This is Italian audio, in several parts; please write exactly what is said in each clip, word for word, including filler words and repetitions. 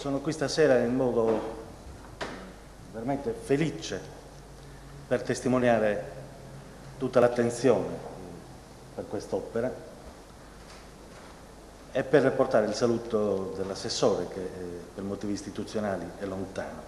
Sono qui stasera in modo veramente felice per testimoniare tutta l'attenzione per quest'opera e per portare il saluto dell'assessore che per motivi istituzionali è lontano.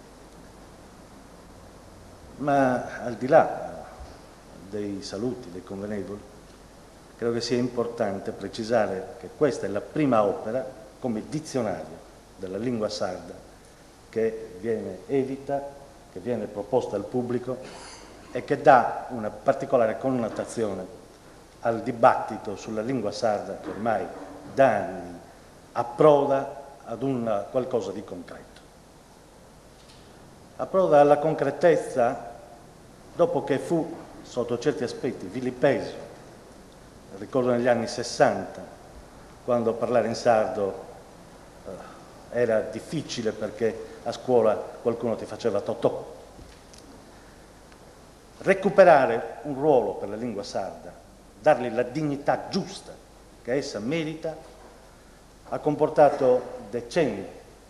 Ma al di là dei saluti, dei convenevoli, credo che sia importante precisare che questa è la prima opera come dizionario della lingua sarda che viene edita, che viene proposta al pubblico e che dà una particolare connotazione al dibattito sulla lingua sarda che ormai da anni approda ad un qualcosa di concreto. Approda alla concretezza dopo che fu, sotto certi aspetti, vilipeso. Ricordo negli anni sessanta, quando parlare in sardo eh, era difficile perché a scuola qualcuno ti faceva totò. Recuperare un ruolo per la lingua sarda, dargli la dignità giusta che essa merita, ha comportato decenni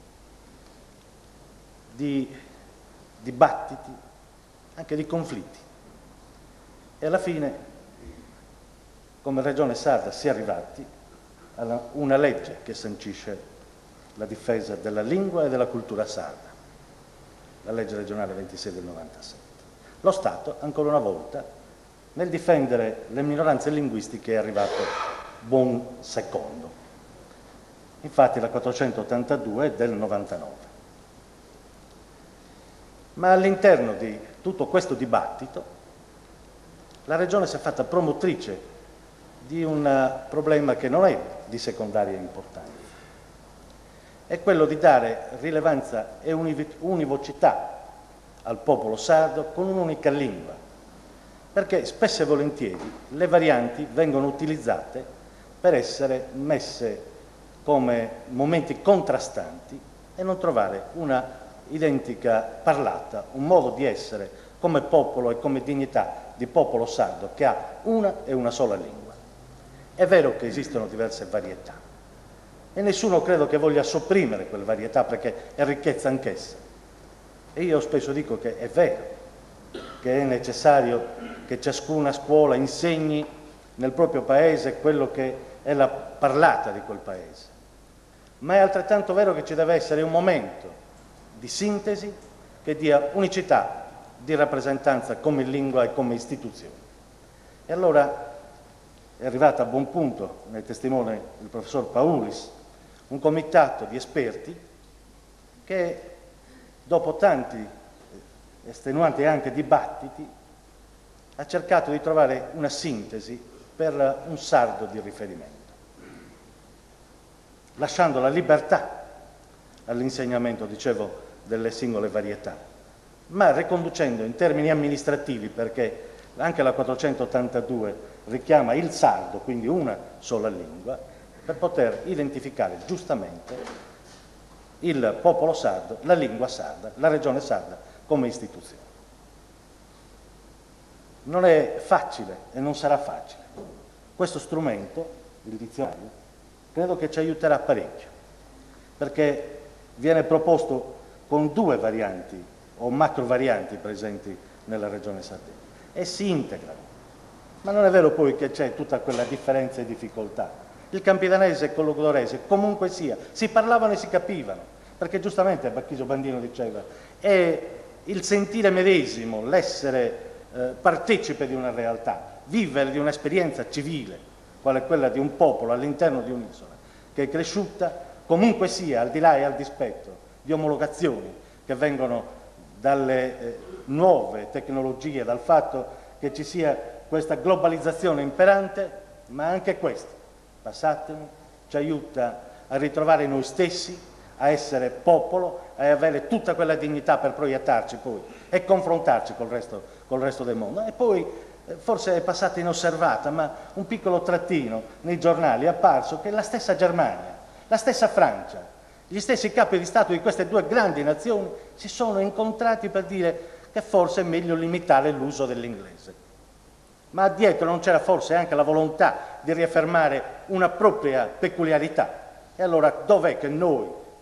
di dibattiti, anche di conflitti. E alla fine, come Regione Sarda, si è arrivati a una legge che sancisce la difesa della lingua e della cultura sarda, la legge regionale ventisei del novantasette. Lo Stato, ancora una volta, nel difendere le minoranze linguistiche è arrivato buon secondo. Infatti la quattrocentottantadue è del novantanove. Ma all'interno di tutto questo dibattito la Regione si è fatta promotrice di un problema che non è di secondaria importanza. È quello di dare rilevanza e univocità al popolo sardo con un'unica lingua, perché spesso e volentieri le varianti vengono utilizzate per essere messe come momenti contrastanti e non trovare una identica parlata, un modo di essere come popolo e come dignità di popolo sardo che ha una e una sola lingua. È vero che esistono diverse varietà e nessuno credo che voglia sopprimere quelle varietà perché è ricchezza anch'essa. E io spesso dico che è vero che è necessario che ciascuna scuola insegni nel proprio paese quello che è la parlata di quel paese, ma è altrettanto vero che ci deve essere un momento di sintesi che dia unicità di rappresentanza come lingua e come istituzione. E allora è arrivato a buon punto, ne testimone il professor Paulis, un comitato di esperti che dopo tanti estenuanti anche dibattiti ha cercato di trovare una sintesi per un sardo di riferimento, lasciando la libertà all'insegnamento, dicevo, delle singole varietà, ma riconducendo in termini amministrativi, perché anche la quattrocentottantadue richiama il sardo, quindi una sola lingua, per poter identificare giustamente il popolo sardo, la lingua sarda, la regione sarda come istituzione. Non è facile e non sarà facile. Questo strumento, il dizionario, credo che ci aiuterà parecchio, perché viene proposto con due varianti o macro varianti presenti nella regione Sardegna e si integrano. Ma non è vero poi che c'è tutta quella differenza e difficoltà. Il campidanese con lo clorese, comunque sia, si parlavano e si capivano, perché giustamente Bacchiso Bandino diceva è il sentire medesimo, l'essere eh, partecipe di una realtà, vivere di un'esperienza civile, quale quella di un popolo all'interno di un'isola, che è cresciuta comunque sia, al di là e al dispetto di omologazioni che vengono dalle eh, nuove tecnologie, dal fatto che ci sia questa globalizzazione imperante, ma anche questo, passatemi, ci aiuta a ritrovare noi stessi, a essere popolo, a avere tutta quella dignità per proiettarci poi e confrontarci col resto, col resto del mondo. E poi, eh, forse è passata inosservata, ma un piccolo trattino nei giornali è apparso che la stessa Germania, la stessa Francia, gli stessi capi di Stato di queste due grandi nazioni si sono incontrati per dire che forse è meglio limitare l'uso dell'inglese. Ma dietro non c'era forse anche la volontà di riaffermare una propria peculiarità? E allora dov'è che noi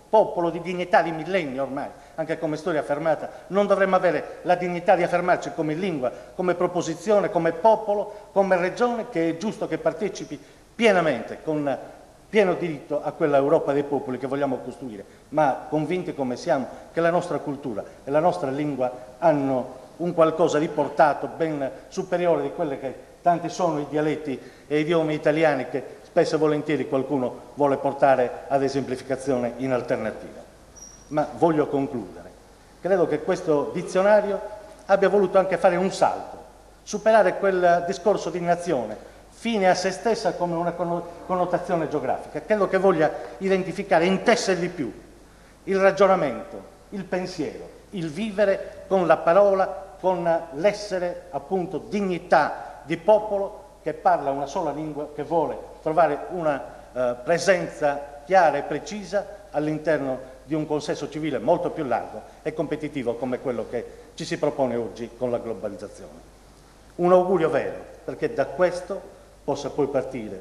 popolo di dignità di millenni ormai, anche come storia affermata, non dovremmo avere la dignità di affermarci come lingua, come proposizione, come popolo, come regione, che è giusto che partecipi pienamente, con pieno diritto a quella Europa dei popoli che vogliamo costruire, ma convinti come siamo che la nostra cultura e la nostra lingua hanno un qualcosa di portato ben superiore di quelle che tanti sono i dialetti e idiomi italiani che spesso e volentieri qualcuno vuole portare ad esemplificazione in alternativa. Ma voglio concludere. Credo che questo dizionario abbia voluto anche fare un salto, superare quel discorso di nazione, fine a se stessa come una connotazione geografica. Credo che voglia identificare in te se di più il ragionamento, il pensiero, il vivere con la parola, con l'essere appunto dignità di popolo che parla una sola lingua, che vuole trovare una eh, presenza chiara e precisa all'interno di un consesso civile molto più largo e competitivo come quello che ci si propone oggi con la globalizzazione. Un augurio vero, perché da questo possa poi partire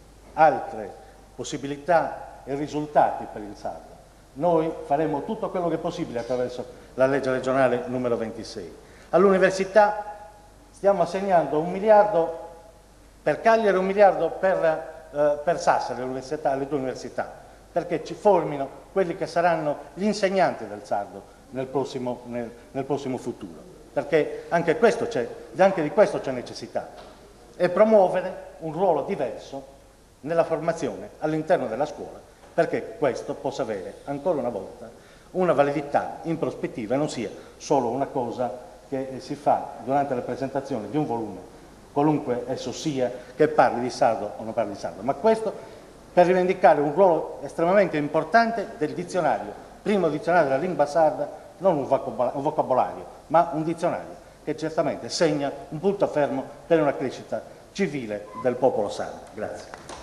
altre possibilità e risultati per il sardo. Noi faremo tutto quello che è possibile attraverso la legge regionale numero ventisei. All'università stiamo assegnando un miliardo per Cagliari e un miliardo per, eh, per Sassari, le due università, perché ci formino quelli che saranno gli insegnanti del sardo nel prossimo, nel, nel prossimo futuro, perché anche, questo c'è, anche di questo c'è necessità, e promuovere un ruolo diverso nella formazione all'interno della scuola, perché questo possa avere ancora una volta una validità in prospettiva e non sia solo una cosa che si fa durante la presentazione di un volume, qualunque esso sia, che parli di sardo o non parli di sardo, ma questo per rivendicare un ruolo estremamente importante del dizionario, primo dizionario della lingua sarda, non un vocabolario, ma un dizionario che certamente segna un punto fermo per una crescita civile del popolo sardo. Grazie.